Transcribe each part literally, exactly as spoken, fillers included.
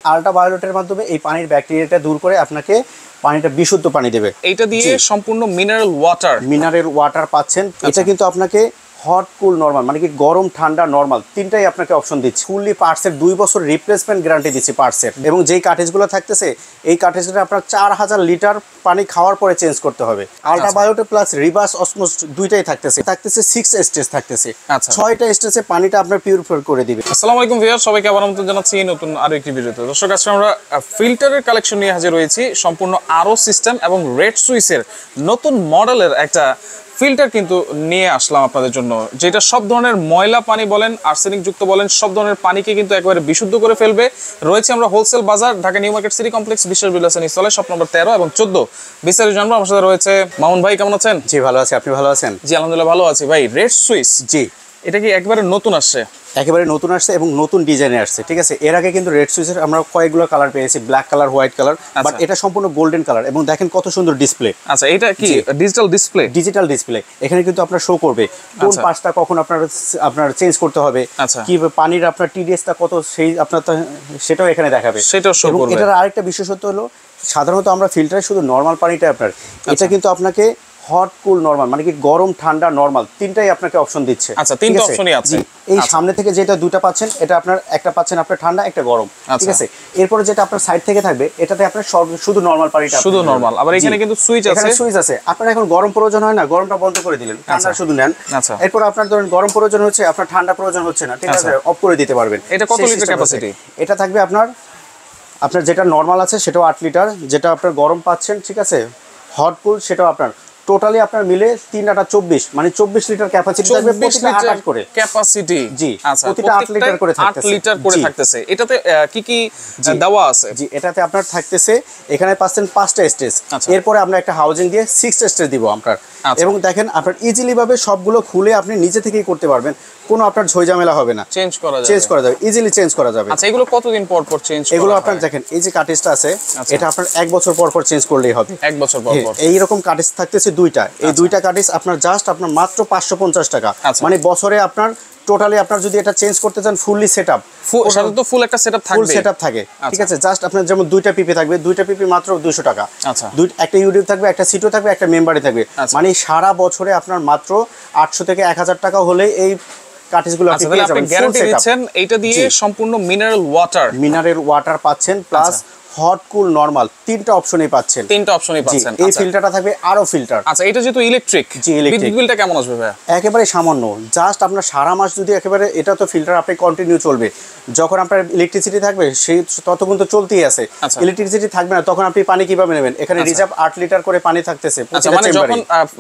Ultra ভায়োলেটের মাধ্যমে এই পানির ব্যাকটেরিয়াটা দূর করে আপনাকে পানিটা বিশুদ্ধ পানি দেবে। এইটা দিয়ে সম্পূর্ণ মিনারেল ওয়াটার মিনারেল ওয়াটার পাচ্ছেন। এটা কিন্তু আপনাকে হট কুল নরমাল মানে কি গরম ঠান্ডা নরমাল তিনটাই আপনাকে অপশন দিচ্ছে। ফুললি পার্টসের দুই বছর রিপ্লেসমেন্ট গ্যারান্টি দিচ্ছি পার্টসের। এবং যেই কার্টেজগুলো থাকতেছে এই কার্টেজগুলো আপনার চার হাজার লিটার পানি খাওয়ার পরে চেঞ্জ করতে হবে। Ultra violet plus reverse osmosis দুইটাই থাকতেছে থাকতেছে সিক্স স্টেজ থাকতেছে। আচ্ছা, ছয়টা স্টেজে পানিটা আপনার পিউরিফাই করে দিবে। আসসালামু আলাইকুম ভিউয়ার, সবাইকে আবার আমন্ত্রণ জানাচ্ছি নতুন আরো একটি ভিডিওতে। দর্শক, আজকে আমরা ফিল্টারের কালেকশন নিয়ে হাজির হয়েছি। সম্পূর্ণ আরও সিস্টেম এবং রেড সুইসের নতুন মডেলের একটা ফিল্টার কিন্তু নিয়ে আসলাম আপনাদের জন্য, যেটা সব ধরনের ময়লা পানি বলেন, আর্সেনিক যুক্ত বলেন, সব ধরনের পানিকে কিন্তু একেবারে বিশুদ্ধ করে ফেলবে। রয়েছে আমরা হোলসেল বাজার, Dhaka New Market City Complex, বিশ্বের বিলাসন স্থলে, শপ নম্বর তেরো এবং চোদ্দ। বিস্তারিত জানবো। আমার সাথে রয়েছে মামুন ভাই, কেমন আছেন? জি ভালো আছি, আপনি ভালো আছেন? জি আলহামদুলিল্লাহ ভালো আছি। ভাই, রেড সুইস, জি এটা কি একবারে নতুন আসছে? একেবারে নতুন আসছে এবং নতুন ডিজাইনে আসছে, ঠিক আছে। এর আগে কিন্তু রেড সুইচের আমরা কয়েকগুলো কালার পেয়েছি, black colour, white colour, but এটা সম্পূর্ণ গোল্ডেন কালার। এবং দেখেন কত সুন্দর ডিসপ্লে। আচ্ছা, এটা কি ডিজিটাল ডিসপ্লে? Digital display. এখানে কিন্তু আপনার শো করবে কোন পার্টসটা কখন আপনার আপনার চেঞ্জ করতে হবে, কি পানির আপনার টিডিএসটা কত, সেই আপনার সেটাও এখানে দেখাবে, সেটাও শো করবে। এটার আরেকটা বিশেষত্ব হলো, সাধারণত আমরা ফিল্টারে শুধু নর্মাল পানিটা আপনার, এটা কিন্তু আপনাকে হট কুল নরমাল মানে কি গরম ঠান্ডা নরমাল তিনটাই আপনাকে অপশন দিচ্ছে। আচ্ছা, তিনটা অপশনই আছে। এই সামনে থেকে যেটা দুটো পাচ্ছেন, এটা আপনার একটা পাচ্ছেন আপনার ঠান্ডা, একটা গরম, ঠিক আছে। এরপরে যেটা আপনার সাইড থেকে থাকবে, এটাতে আপনার শুধু নরমাল পানিটা, শুধু নরমাল। আবার এখানে কিন্তু সুইচ আছে, এখানে সুইচ আছে। আপনার এখন গরম প্রয়োজন হয় না, গরমটা বন্ধ করে দিলেন, ঠান্ডা শুধু নেন। আচ্ছা, এরপর আপনার ধরেন গরম প্রয়োজন হচ্ছে, আপনার ঠান্ডা প্রয়োজন হচ্ছে না, ঠিক আছে, অফ করে দিতে পারবেন। এটা কত লিটার ক্যাপাসিটি? এটা থাকবে আপনার আপনার যেটা নরমাল আছে সেটাও আট লিটার, যেটা আপনার গরম পাচ্ছেন, ঠিক আছে, হট কুল, সেটাও আপনার টোটালি আপনার মিলে তিন আটা চব্বিশ মানে চব্বিশ লিটার ক্যাপাসিটি থাকবে, প্রতিটা আট আট করে ক্যাপাসিটি। জি, আচ্ছা, প্রতিটা আট লিটার করে থাকতেছে, আট লিটার করে থাকতেছে। এটাতে কি কি দেওয়া আছে? জি, এটাতে আপনার থাকতেছে, এখানে পাচ্ছেন পাঁচটা স্টেজ। এরপরে আমরা একটা হাউজিং দিয়ে সিক্স স্টেজ দিব আপনার। এবং দেখেন আপনার ইজিলি ভাবে সবগুলো খুলে আপনি নিজে থেকেই করতে পারবেন, কোনো আপনার ঝামেলা হবে না। চেঞ্জ করা যাবে, চেঞ্জ করা যাবে, ইজিলি চেঞ্জ করা যাবে। আচ্ছা, এগুলো কতদিন পর পর চেঞ্জ করা? এগুলো আপনার দেখেন এই যে কার্টেজটা আছে, এটা আপনার এক বছর পর পর চেঞ্জ করলেই হবে। এক বছর পর পর এই রকম কার্টেজ থাকতেছে দুইটা। এই দুইটা কার্টেজ আপনার জাস্ট আপনার মাত্র পাঁচশো পঞ্চাশ টাকা, মানে বছরে আপনার টোটালি আপনার যদি এটা চেঞ্জ করতে চান ফুললি সেটআপ, সাথে তো ফুল একটা সেটআপ থাকবে, ফুল সেটআপ থাকে, ঠিক আছে। জাস্ট আপনার যেমন দুইটা পিপি থাকবে, দুইটা পিপি মাত্র দুইশো টাকা। আচ্ছা, দুই একটা ইউটিউব থাকবে, একটা সিটো থাকবে, একটা মেম্বারে থাকবে, মানে সারা বছরে আপনার মাত্র আটশো থেকে এক হাজার টাকা হলে এই কার্টেজগুলো আপনি পেয়ে যাবেন। গ্যারান্টি দিচ্ছেন এইটা দিয়ে সম্পূর্ণ মিনারেল ওয়াটার, মিনারেল ওয়াটার পাচ্ছেন, প্লাস হট কুল নরমাল তিনটা অপশনই পাচ্ছেন, তিনটা অপশনই পাচ্ছেন। এই ফিল্টারটা থাকবে আরো ফিল্টার। আচ্ছা, এটা যেহেতু ইলেকট্রিক, জি ইলেকট্রিক, বিদ্যুৎ বিলটা কেমন আসবে ভাই? একেবারে সামান্য, জাস্ট আপনার সারা মাস যদি একেবারে, এটা তো ফিল্টার আপনি কন্টিনিউ চলবে, যখন আপনার ইলেকট্রিসিটি থাকবে সেই ততক্ষণ তো চলতেই আছে। ইলেকট্রিসিটি থাকবে না তখন আপনি পানি কিভাবে নেবেন? এখানে রিজার্ভ আট লিটার করে পানি থাকতেছে। মানে যখন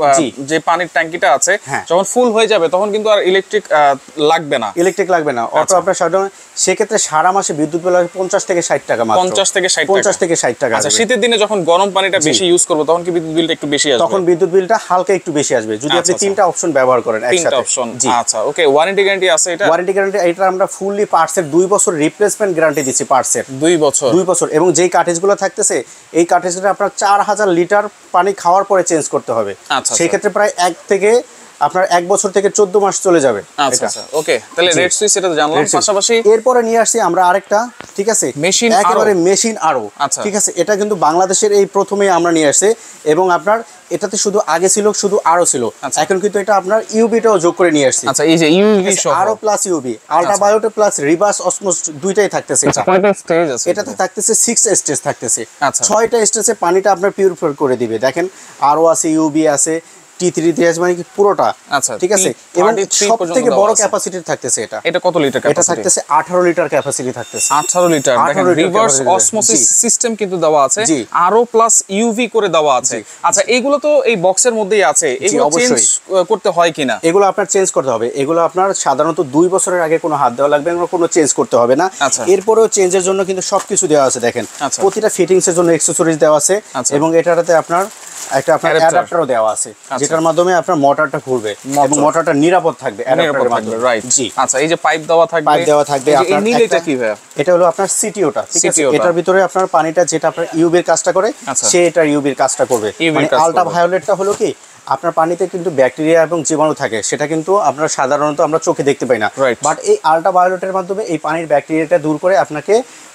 যে পানির ট্যাঙ্কিটা আছে যখন ফুল হয়ে যাবে তখন কিন্তু আর ইলেকট্রিক লাগবে না, ইলেকট্রিক লাগবে না, অটো আপনার সাধারণ। সেক্ষেত্রে সারা মাসে বিদ্যুৎ বিল পঞ্চাশ থেকে ষাট টাকা, পঞ্চাশ থেকে ষাট পঞ্চাশ থেকে ষাট টাকা। আচ্ছা, শীতের দিনে যখন গরম পানিটা বেশি ইউজ করব তখন কি বিদ্যুৎ বিলটা একটু বেশি আসবে? তখন বিদ্যুৎ বিলটা হালকা একটু বেশি আসবে যদি আপনি তিনটা অপশন ব্যবহার করেন একসাথে। তিনটা অপশন, আচ্ছা ওকে। ওয়ারেন্টি গ্যারান্টি আছে এটা? ওয়ারেন্টি গ্যারান্টি এটা আমরা ফুললি পার্টসের দুই বছর রিপ্লেসমেন্ট গ্যারান্টি দিচ্ছি পার্টসের। দুই বছর দুই বছর এবং যেই কার্টেজগুলো থাকতেছে এই কার্টেজগুলো আপনার চার হাজার লিটার পানি খাওয়ার পরে চেঞ্জ করতে হবে। সেই ক্ষেত্রে প্রায় এক থেকে আপনার এক বছর থেকে চোদ্দ মাস চলে যাবে। আচ্ছা ওকে, তাহলে রেড সুইচ এটা তো জানলাম। পাশাপাশি এরপরে নিয়ে আসছি আমরা আরেকটা, ঠিক আছে, মেশিন, একেবারে মেশিন আরো, ঠিক আছে। এটা কিন্তু বাংলাদেশের এই প্রথমেই আমরা নিয়ে আসছি এবং আপনার এটাতে শুধু আগে ছিল শুধু আরো ছিল, এখন কিন্তু এটা আপনার ইউবিটাও যোগ করে নিয়ে আসছি। আচ্ছা, এই যে ইউবি সহ আরো plus UV, ultra violet plus reverse osmosis দুইটাই থাকতেছে। কয়টা স্টেজ আছে? এটাতে থাকতেছে সিক্স স্টেজ থাকতেছে, ছয়টা স্টেজে পানিটা আপনার পিউরিফাই করে দিবে। দেখেন আরো আছে, ইউবি আছে, টি থ্রি টি মানে কি পুরোটা, ঠিক আছে। এবং সবথেকে বড় ক্যাপাসিটি থাকতেছে এটা। এটা কত লিটার ক্যাপাসিটি? এটা থাকতেছে আঠারো লিটার ক্যাপাসিটি থাকতেছে। আঠারো লিটার। দেখেন রিভার্স অসমোসিস সিস্টেম কিন্তু দেওয়া আছে, আরো প্লাস ইউভি করে দেওয়া আছে। আচ্ছা, এগুলো তো এই বক্সের মধ্যেই আছে, এগুলো চেঞ্জ করতে হয় কিনা? এগুলো আপনার চেঞ্জ করতে হবে। এগুলো আপনার সাধারণত দুই বছরের আগে কোনো হাত দেওয়া লাগবে না, কোনো চেঞ্জ করতে হবে না। এরপরেও চেঞ্জের জন্য কিন্তু সবকিছু দেওয়া আছে। দেখেন প্রতিটা ফিটিংস এর জন্য অ্যাকসেসরিজ দেওয়া আছে এবং এটাতে আপনার একটা আপনার অ্যাডাপ্টারও দেওয়া আছে, যেটার মাধ্যমে আপনার মোটরটা ঘুরবে এবং মোটরটা নিরাপদ থাকবে অ্যাডাপ্টারের মাধ্যমে। রাইট, জি। আচ্ছা, এই যে পাইপ দেওয়া থাকবে, পাইপ দেওয়া থাকবে। আপনার এই নীলটা কি ভাই? এটা হলো আপনার সিটিওটা, ঠিক আছে। এটার ভিতরে আপনার পানিটা যেটা আপনার ইউভির কাজটা করে সে এটা ইউভির কাজটা করবে। মানে আল্ট্রা ভায়োলেটটা হলো কি আপনার পানিতে কিন্তু ব্যাকটেরিয়া এবং জীবাণু থাকে, সেটা কিন্তু আপনার সাধারণত আমরা চোখে দেখতে পাই না, বাট এই আল্ট্রা ভায়োলেটের মাধ্যমে এই পানির ব্যাকটেরিয়াটা দূর করে আপনাকে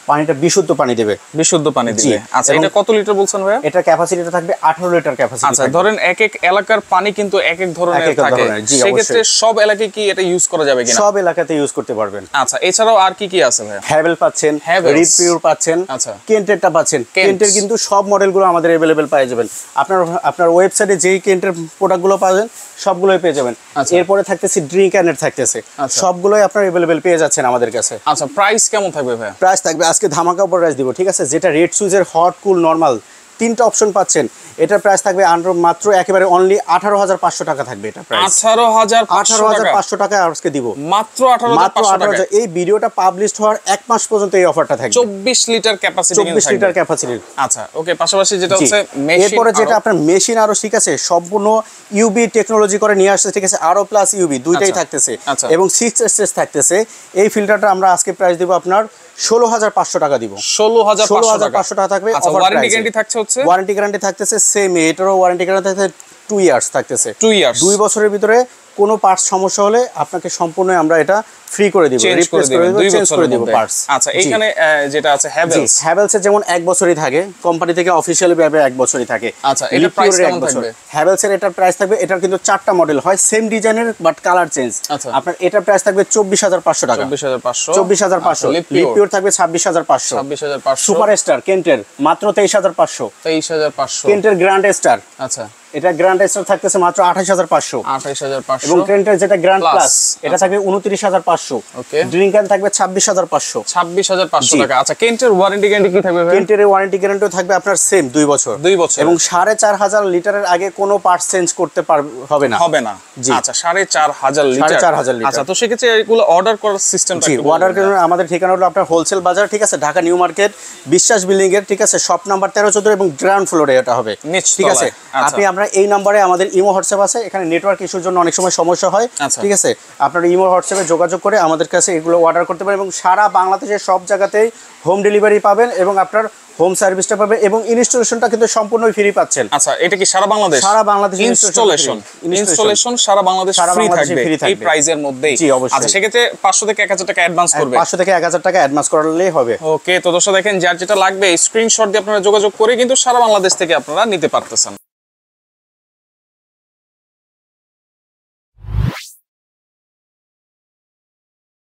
পানিটা বিশুদ্ধ পানি দেবে, বিশুদ্ধ পানি দিবে। আচ্ছা, এটা কত লিটার বলছেন ভাইয়া? এটা ক্যাপাসিটিটা থাকবে আঠারো লিটার ক্যাপাসিটি। আচ্ছা, ধরেন এক এক এলাকার পানি কিন্তু এক এক ধরনের থাকে, সেই ক্ষেত্রে সব এলাকায় কি এটা ইউজ করা যাবে কিনা? সব এলাকাতে ইউজ করতে পারবেন। আচ্ছা, এছাড়াও আর কি কি আছে ভাইয়া? হ্যাভেল পাচ্ছেন, রিপিউর পাচ্ছেন, আচ্ছা, কেন্টেরটা পাচ্ছেন। কেন্টের কিন্তু সব মডেলগুলো আমাদের अवेलेबल পেয়ে যাবেন। আপনার আপনার ওয়েবসাইটে যেই কেন্টের প্রোডাক্টগুলো পাবেন সবগুলোই পেয়ে যাবেন। এরপরে থাকতেছে ড্রিঙ্ক অ্যান্ড থাকতেছে, সবগুলোই আপনার अवेलेबल পেয়ে যাচ্ছেন আমাদের কাছে। আচ্ছা, প্রাইস কেমন থাকবে ভাই? প্রাইস থাকবে আজকে ধামাকা অফার প্রাইস দিব, ঠিক আছে? যেটা রেড সুইজের হট কুল নরমাল তিনটা অপশন পাচ্ছেন, এটার প্রাইস থাকবে মাত্র একেবারে অনলি আঠারো হাজার পাঁচশো টাকা থাকবে। এটা প্রাইস আঠারো হাজার আঠারো হাজার পাঁচশো টাকা আজকে দিব, মাত্র আঠারো হাজার টাকা। এই ভিডিওটা পাবলিশ হওয়ার এক মাস পর্যন্ত এই অফারটা থাকবে। চব্বিশ লিটার ক্যাপাসিটি, চব্বিশ লিটার ক্যাপাসিটি। আচ্ছা, ওকে। পাশাপাশি যেটা হচ্ছে মেশিন, এরপরে যেটা আপনার মেশিন আরো ঠিক আছে সম্পূর্ণ ইউবি টেকনোলজি করে নিয়ে আসছে, ঠিক আছে? আরো প্লাস ইউবি দুইটাই থাকতেছে এবং সিক্স এসএস থাকতেছে। এই ফিল্টারটা আমরা আজকে প্রাইস দিব আপনার ষোলো হাজার পাঁচশো টাকা দিব। ষোলো হাজার পাঁচশো টাকা থাকবে। ওয়ারেন্টি গ্যারান্টি থাকছে হচ্ছে ওয়ারেন্টি গ্যারান্টি থাকতেছে সেম, এটারও ওয়ারেন্টি গ্যারান্টি থাকতেছে টু ইয়ার্স থাকতেছে। টু ইয়ার্স দুই বছরের ভিতরে কোনো পার্টস সমস্যা হলে আপনাকে সম্পূর্ণ আমরা এটা ফ্রি করে দিব, রিপ্লেস করে দিব, চেঞ্জ করে দিব পার্টস। আচ্ছা, এইখানে যেটা আছে হ্যাভেলস, হ্যাভেলস এর যেমন এক বছরই থাকে, কোম্পানি থেকে অফিশিয়ালি ভাবে এক বছরই থাকে। আচ্ছা, এটা প্রাইস কেমন থাকবে? হ্যাভেলস এর এটার প্রাইস থাকবে, এটার কিন্তু চারটা মডেল হয় সেম ডিজাইনের বাট কালার চেঞ্জ। আপনার এটার প্রাইস থাকবে চব্বিশ হাজার পাঁচশো টাকা। চব্বিশ হাজার পাঁচশো চব্বিশ হাজার পাঁচশো লিপিওর থাকবে ছাব্বিশ হাজার পাঁচশো। ছাব্বিশ হাজার পাঁচশো সুপারস্টার কেন্টের মাত্র তেইশ হাজার পাঁচশো। তেইশ হাজার পাঁচশো কেন্টের গ্র্যান্ড স্টার, আচ্ছা, এটা গ্র্যান্ড স্টার থাকতেছে মাত্র আঠাশ হাজার পাঁচশো। আঠাশ হাজার পাঁচশো। এবং কেন্টের যেটা গ্র্যান্ড প্লাস এটা থাকবে উনত্রিশ হাজার পাঁচশো। ওকে। ড্রিঙ্কার থাকবে ছাব্বিশ হাজার পাঁচশো। ছাব্বিশ হাজার পাঁচশো টাকা। আচ্ছা, কেন্টের ওয়ারেন্টি গ্যারান্টি কি থাকবে ভাই? কেন্টের ওয়ারেন্টি গ্যারান্টিও থাকবে আপনার সেম দুই বছর। দুই বছর এবং সাড়ে চার হাজার লিটারের আগে কোনো পার্টস চেঞ্জ করতে পারবে হবে না, হবে না। আচ্ছা, সাড়ে চার হাজার লিটার। চার হাজার লিটার। আচ্ছা, তো সেক্ষেত্রে এগুলো অর্ডার করার সিস্টেমটা কি? অর্ডার করার আমাদের ঠিকানা হলো আপনার হোলসেল বাজার, ঠিক আছে? Dhaka New Market Biswas building এর, ঠিক আছে? শপ নাম্বার তেরো চোদ্দ এবং গ্রাউন্ড ফ্লোরে এটা হবে, ঠিক আছে? আপনি আমরা এই নাম্বারে আমাদের ইমো হোয়াটসঅ্যাপ আছে, এখানে নেটওয়ার্ক ইস্যুর জন্য অনেক সময় সমস্যা হয়, ঠিক আছে? আপনার ইমো হোয়াটসঅ্যাপে যোগাযোগ করে আমাদের কাছে এগুলো অর্ডার করতে পারেন এবং সারা বাংলাদেশের সব জায়গাতেই হোম ডেলিভারি পাবেন এবং আপনার হোম সার্ভিসটা পাবেন এবং ইনস্টলেশনটা কিন্তু সম্পূর্ণই ফ্রি পাচ্ছেন। আচ্ছা, এটা কি সারা বাংলাদেশ? সারা বাংলাদেশ ইনস্টলেশন ইনস্টলেশন সারা বাংলাদেশ ফ্রি থাকবে এই প্রাইজের মধ্যেই। জি, অবশ্যই। আচ্ছা, সেক্ষেত্রে পাঁচশো থেকে এক হাজার টাকা অ্যাডভান্স করবে। পাঁচশো থেকে এক হাজার টাকা অ্যাডভান্স করলেই হবে। ওকে, তো দর্শক দেখেন, যার যেটা লাগবে স্ক্রিনশট দিয়ে আপনারা যোগাযোগ করে কিন্তু সারা বাংলাদেশ থেকে আপনারা নিতে পারতেছেন।